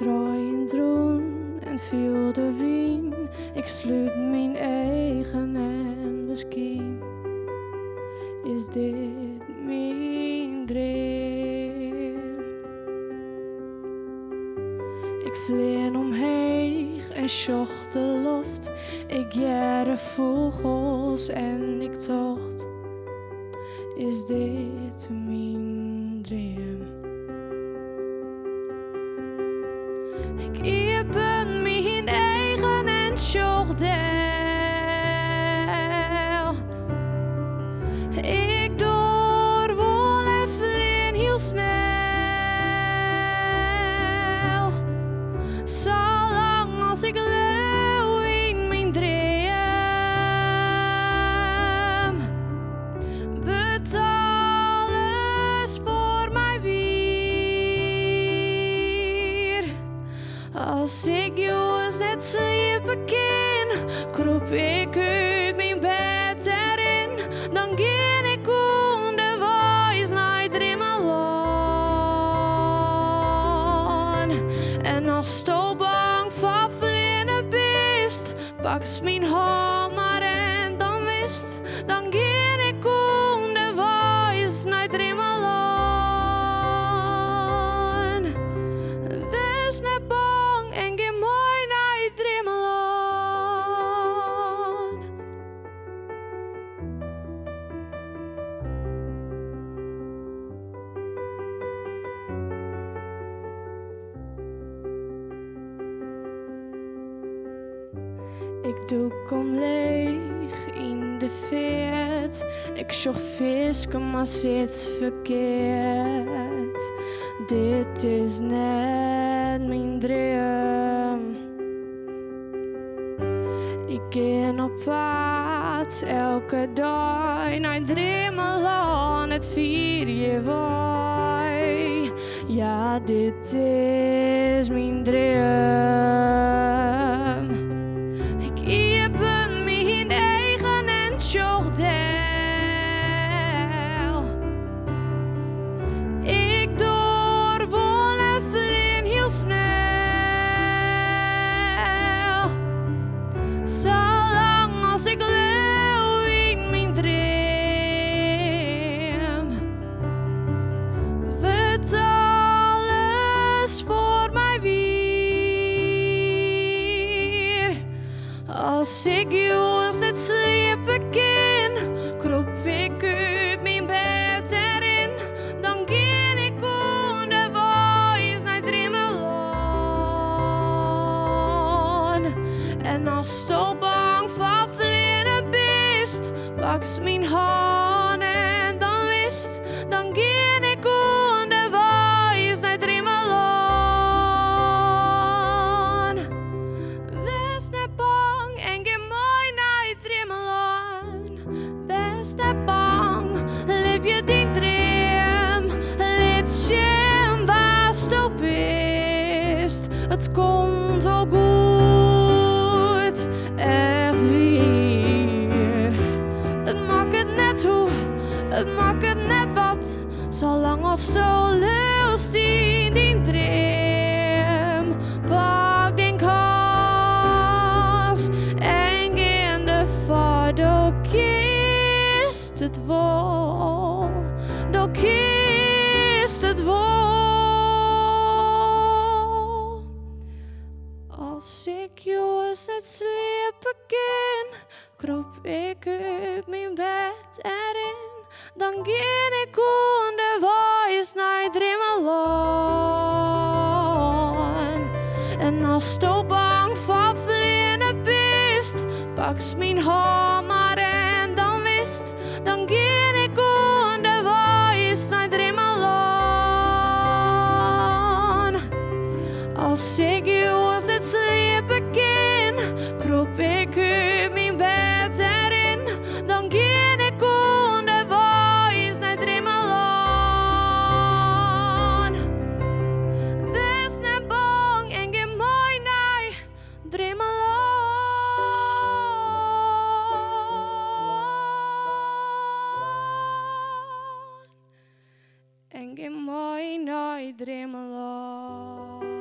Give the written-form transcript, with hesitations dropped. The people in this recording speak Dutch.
draai in droen en vul de wien. Ik sluit mijn eigen en misschien is dit mijn droom. Ik vlieg omheen en zocht de lucht. Ik jaag de vogels en ik tocht. Is dit mijn droom? Ik ben mijn eigen en zocht deel. Ik door wol en vlieg heel snel. Zolang als ik leeuw in mijn droom. Wordt alles voor mij weer. Als ik juist net sliepen kan, kroop ik uit mijn bed erin. Dan ging ik onder wijs naar Dremeland. En als je bang voor vliegen bist, pak mijn hamer en dan wist. Dan ging ik onder wijs naar Dremeland. Wees niet bang en ga mooi naar Dremeland. Ik doek om leeg in de veert. Ik zocht visken, maar zit verkeerd. Dit is net mijn droom. Ik ga op pad elke dag naar Dremeland. Het vier je wij. Ja, dit is mijn droom. Ik ben mijn eigen en zocht deel. Ik door wol en vlieg heel snel. Zolang als ik leeuw in mijn droom. Wordt alles voor mij weer. Als ik juist net sliepen kan, kroop ik uit mijn bed erin. Dan ging ik onder wijs naar Dremeland. En als je bang voor vliegen bist, pak mijn hand en dan wist. Dan ging ik onder wijs naar Dremeland. Wees niet bang en ga mooi naar Dremeland. Wees niet bang, leef je die droom. Laat zien waar je bent. Het komt wel goed, echt weer. Het maakt het net hoe, het maakt het net wat. Zolang als je lust in die droom. Pak die kans en ga in de vaart. Dan kiest het wel, dan kiest het wel. Als ik juist net sliepen kan, kroop ik uit mijn bed erin. Dan ging ik onder wijs naar Dremeland. En als je bang voor vliegen bist, pak mijn hamer en dan wist. Dan ging ik onder wijs naar Dremeland. Als ik juist net sliepen kan, kroop ik uit mijn bed erin. Dan ging ik onder wijs naar Dremeland. Wees niet bang en ga mooi naar Dremeland. En ga mooi naar Dremeland.